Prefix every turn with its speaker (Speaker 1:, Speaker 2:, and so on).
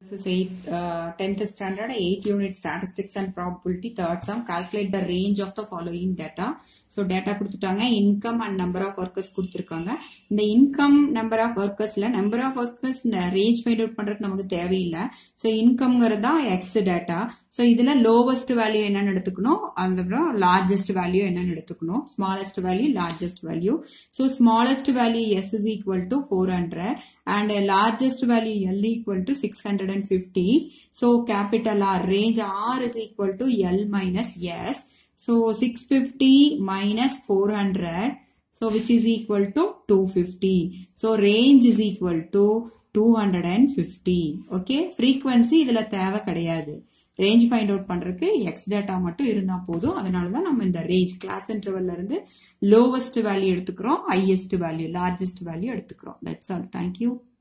Speaker 1: This is 10th standard, 8th unit statistics and probability, third sum. Calculate the range of the following data. So data கொடுத்துட்டாங்க, income and number of workers கொடுத்திருக்காங்க. இந்த income number of workersல number of workers range find out பண்றதுக்கு நமக்கு தேவையில்லை. So incomeங்கிறதா x data. So இதுல lowest value என்னன்னு எடுத்துக்கணும், அதுக்கப்புறம் largest value என்னன்னு எடுத்துக்கணும், smallest value, largest value. So smallest value s is equal to 400 and largest value l equal to 650. So capital R, range R is equal to L minus S. So 650 minus 400, so which is equal to 250. So range is equal to 250. Okay, frequency இதுல தேவை கிடையாது. range find out பண்றதுக்கு x data மட்டும் இருந்தா போதும். அதனால தான் நம்ம இந்த range class intervalல இருந்து lowest value எடுத்துக்கிறோம், highest value, largest value எடுத்துக்கிறோம். That's all. Thank you.